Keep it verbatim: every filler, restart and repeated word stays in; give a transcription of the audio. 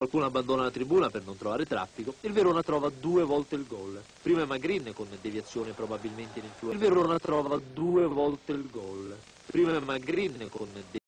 Qualcuno abbandona la tribuna per non trovare traffico, il Verona trova due volte il gol. Prima Magrin con deviazione probabilmente in influenza. Il Verona trova due volte il gol. Prima Magrin con